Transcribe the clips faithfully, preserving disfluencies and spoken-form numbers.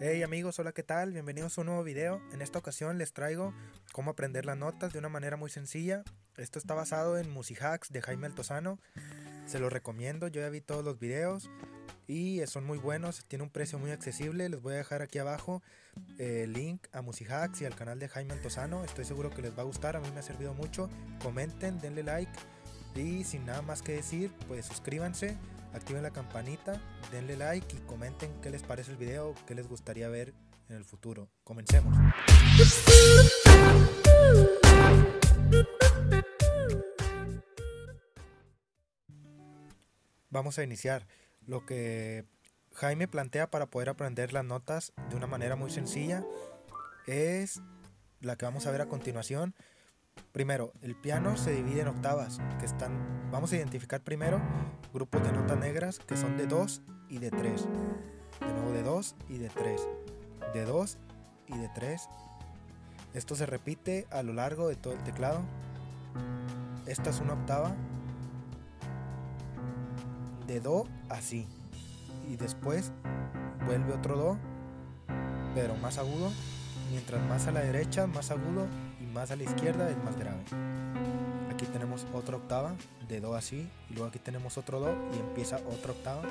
Hey amigos, hola, ¿qué tal? Bienvenidos a un nuevo video. En esta ocasión les traigo cómo aprender las notas de una manera muy sencilla. Esto está basado en Musihacks de Jaime Altozano. Se los recomiendo, yo ya vi todos los videos y son muy buenos, tiene un precio muy accesible. Les voy a dejar aquí abajo el link a Musihacks y al canal de Jaime Altozano. Estoy seguro que les va a gustar, a mí me ha servido mucho. Comenten, denle like y sin nada más que decir, pues suscríbanse. Activen la campanita, denle like y comenten qué les parece el video, qué les gustaría ver en el futuro. Comencemos. Vamos a iniciar. Lo que Jaime plantea para poder aprender las notas de una manera muy sencilla es la que vamos a ver a continuación. Primero, el piano se divide en octavas, que están, vamos a identificar primero grupos de notas negras que son de dos y de tres. De nuevo de dos y de tres. De dos y de tres. Esto se repite a lo largo de todo el teclado. Esta es una octava. De do a si. Y después vuelve otro do, pero más agudo. Mientras más a la derecha, más agudo, y más a la izquierda es más grave. Aquí tenemos otra octava de do a si, y luego aquí tenemos otro do y empieza otra octava.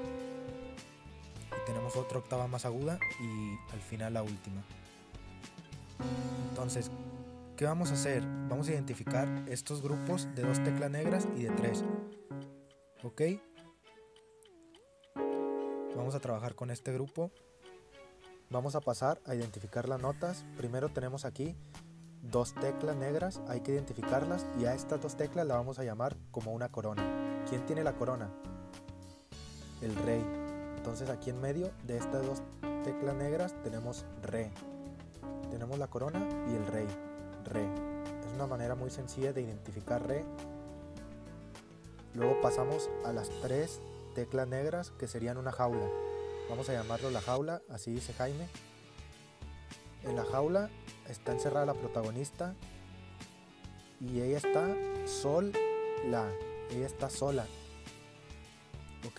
Y tenemos otra octava más aguda y al final la última. Entonces, ¿qué vamos a hacer? Vamos a identificar estos grupos de dos teclas negras y de tres. ¿Ok? Vamos a trabajar con este grupo. Vamos a pasar a identificar las notas. Primero tenemos aquí dos teclas negras, hay que identificarlas y a estas dos teclas la vamos a llamar como una corona. ¿Quién tiene la corona? El rey. Entonces aquí en medio de estas dos teclas negras tenemos re. Tenemos la corona y el rey. Re. Es una manera muy sencilla de identificar re. Luego pasamos a las tres teclas negras que serían una jaula. Vamos a llamarlo la jaula, así dice Jaime. En la jaula está encerrada la protagonista y ella está sol, la. Ella está sola. ¿Ok?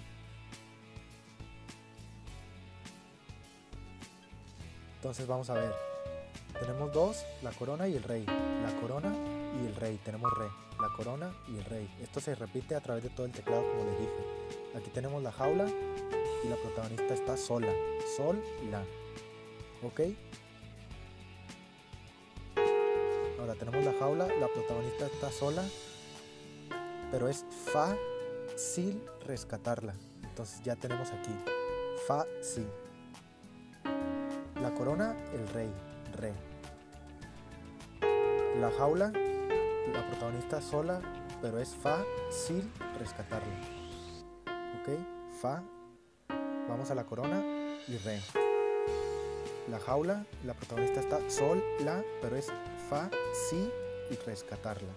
Entonces vamos a ver. Tenemos dos, la corona y el rey. La corona y el rey. Tenemos re. La corona y el rey. Esto se repite a través de todo el teclado, como les dije. Aquí tenemos la jaula y la protagonista está sola. Sol, la. ¿Ok? Ahora tenemos la jaula, la protagonista está sola, pero es fácil rescatarla. Entonces ya tenemos aquí fácil. La corona, el rey, re. La jaula, la protagonista sola, pero es fácil rescatarla. ¿Ok? Fa. Vamos a la corona y re. La jaula, la protagonista está sol, la, pero es fa, si y rescatarla.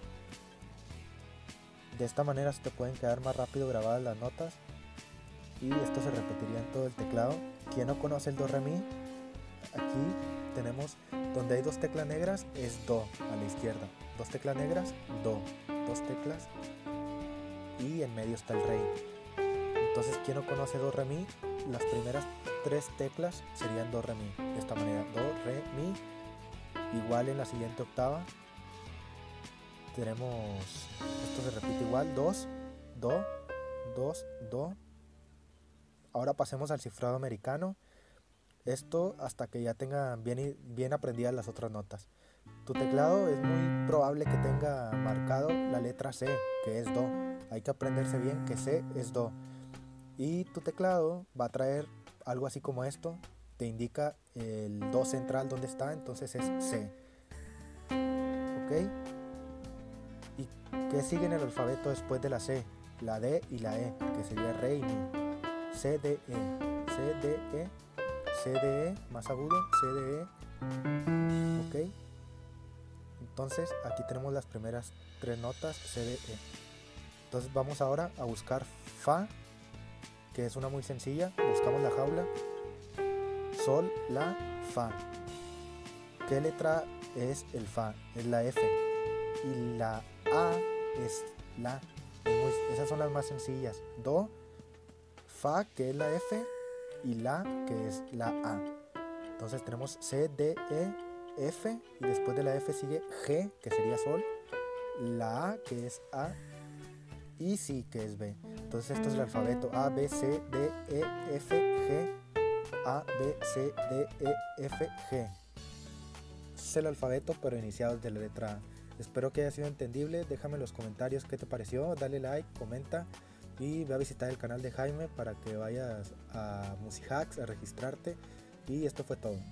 De esta manera se te pueden quedar más rápido grabadas las notas y esto se repetiría en todo el teclado. ¿Quién no conoce el do, re, mi? Aquí tenemos donde hay dos teclas negras es do a la izquierda, dos teclas negras, do, dos teclas y en medio está el rey. Entonces, ¿quién no conoce do, re, mi? Las primeras tres teclas serían do, re, mi. De esta manera, do, re, mi. Igual en la siguiente octava tenemos, esto se repite igual, dos, do, dos, do. Ahora pasemos al cifrado americano. Esto hasta que ya tengan bien, bien aprendidas las otras notas. Tu teclado es muy probable que tenga marcado la letra C, que es do. Hay que aprenderse bien que C es do. Y tu teclado va a traer algo así como esto. Te indica el do central donde está, entonces es C. ¿Ok? ¿Y qué sigue en el alfabeto después de la C? La D y la E, que sería re y mi. C, D, E. C, D, E. C, D, E, más agudo, C, D, E. ¿Ok? Entonces aquí tenemos las primeras tres notas, C, D, E. Entonces vamos ahora a buscar Fa, que es una muy sencilla. Buscamos la jaula, sol, la, fa. ¿Qué letra es el fa? Es la F. Y la A es la. Es muy, esas son las más sencillas. Do, fa, que es la F, y La, que es la A. Entonces tenemos C, D, E, F, y después de la F sigue G, que sería Sol, la A, que es A, y Si, que es B. Entonces esto es el alfabeto: A, B, C, D, E, F, G, A, B, C, D, E, F, G. Es el alfabeto, pero iniciado desde la letra A. Espero que haya sido entendible. Déjame en los comentarios qué te pareció, dale like, comenta y ve a visitar el canal de Jaime para que vayas a Musihacks a registrarte. Y esto fue todo.